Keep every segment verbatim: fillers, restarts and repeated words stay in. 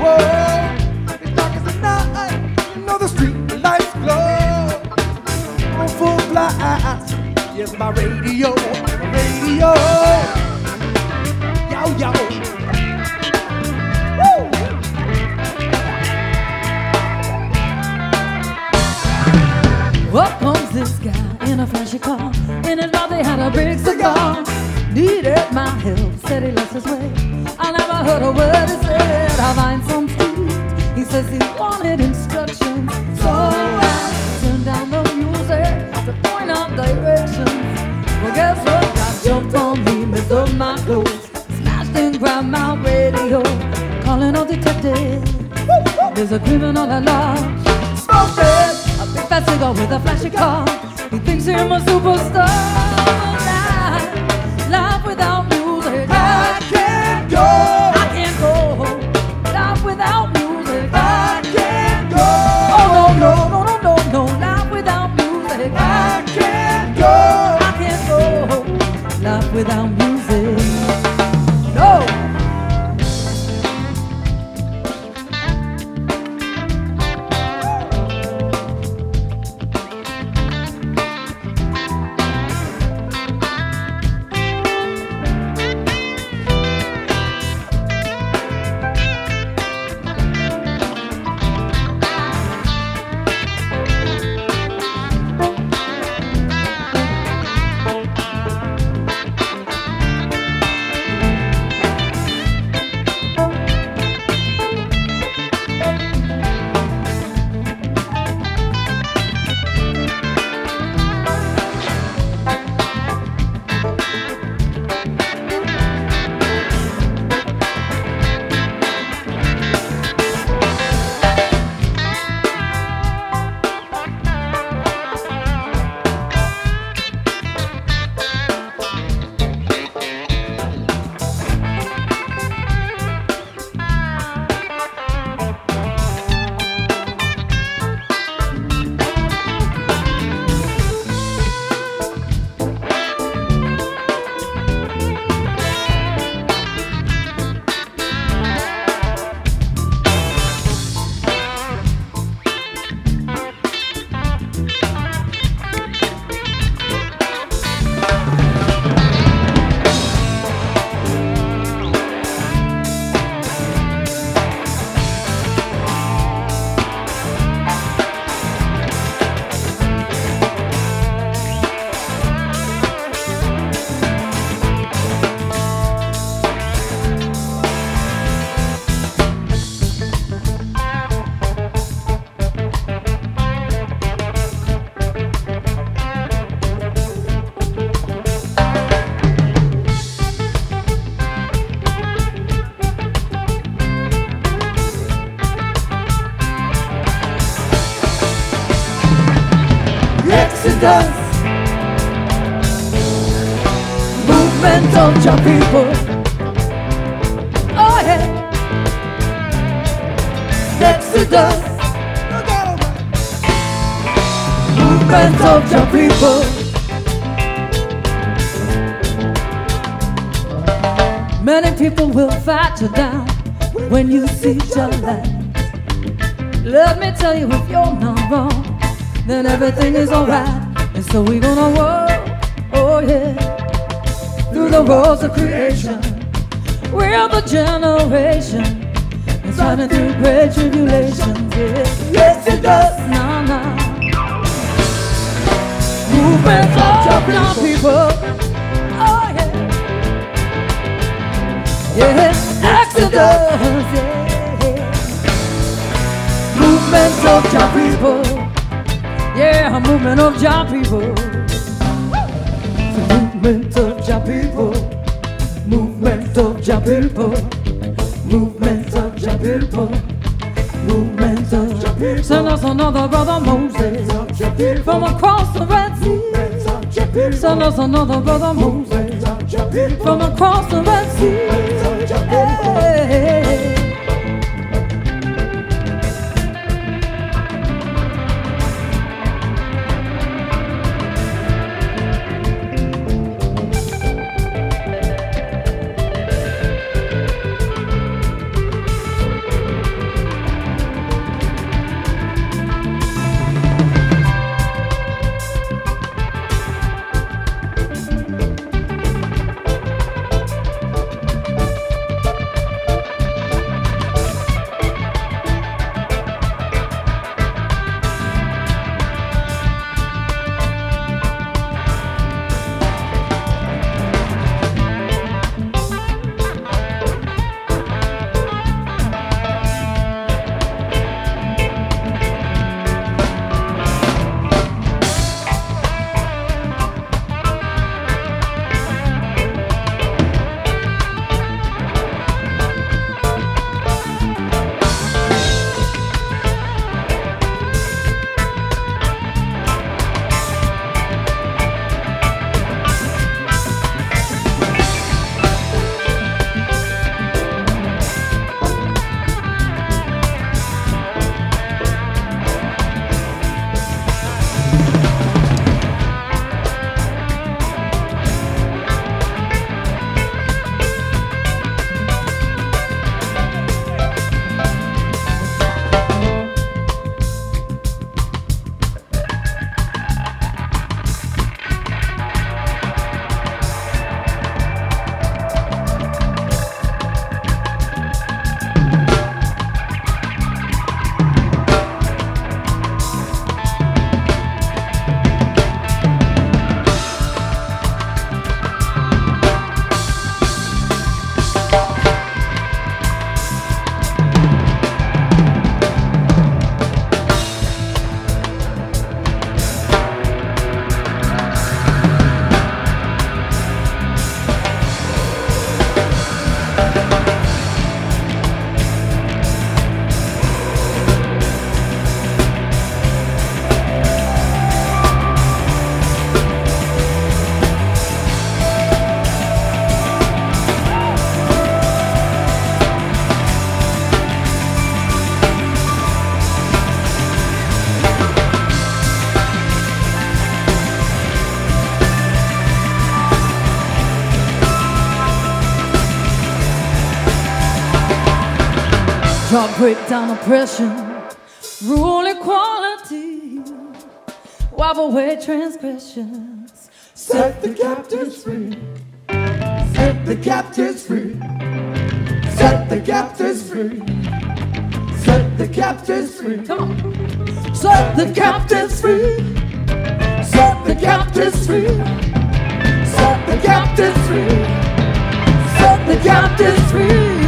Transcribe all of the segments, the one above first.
Whoa, it's dark as the night. You know the street lights glow. On full blast. Yes, my radio, radio. Yo, yo. Woo! Up comes this guy in a flashy car. In his mouth he had a big cigar. Needed my help, said he lost his way. I never heard a word he said. I'll find some street. He says he wanted instructions. So I turned down the music to point out directions. Well, guess what? I jumped on me, messed up my clothes, smashed and grabbed my radio, calling all detectives. There's a criminal at large. Smoke it, a big fat cigar with a flashy car. He thinks him a superstar. Life, life without music, I can't go. I can't go. Life without music, I can't go. Oh no no no no no no. Life without music, I can't go. I can't go. Life without music, no. Exodus, movement of your people. Oh yeah, Exodus, movement of your people. Many people will fight you down when you see your light. Let me tell you, if you're not wrong, then everything is alright. And so we're gonna walk, oh yeah, through the roads of creation. We're the generation that's running through great tribulations. Yeah. Yes, it does. Nah, nah. Movement of your people. Oh yeah. Yeah, Exodus. Yeah. Movement of your people. Yeah, a movement of your people. Movement of your people. Movement of your people. Movement of your people. Movement of your people. Send us another brother Moses from across the Red Sea. Send us another brother Moses from across the Red Sea. Hey. Drug breakdown oppression, rule equality, wipe away transgressions, set the captives free, set the captives free, set the captives free, set the captives free. Come on. Set the captives free, set the captives free, set the captives free, set the captives free.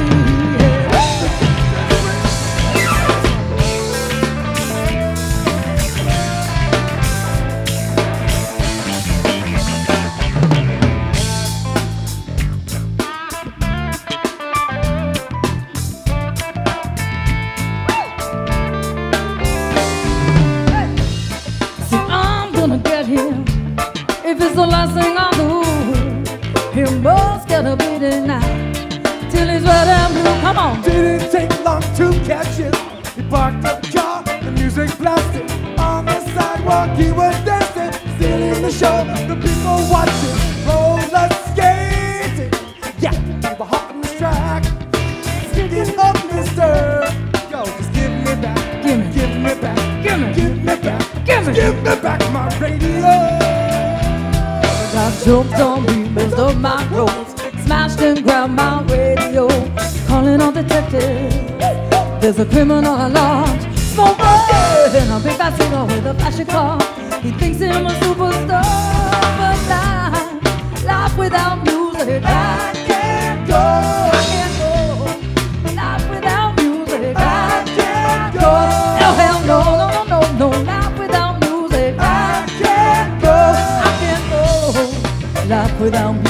If it's the last thing I do, he must get a beating now till he's red and blue. Come on. Didn't take long to catch it. He parked up the car, the music blasted. On the sidewalk he was dancing, stealing the show, the people watching. Roller skating, yeah, we were hot on this track. Sticking up, mister. Yo, just give me back, Give me. give me back, Give me. give me back, Give me. give me back my radio. I jumped on me, moved up my clothes, smashed and grabbed my radio, calling all detectives. There's a criminal at large, smoker in a big casino with a flashy car. He thinks him a superstar, but life, life without music, I can't go. I can't go. Life without music, I can't go. No, hell no, no, no, no, no. Life without music, I can't go. I can't go. Life without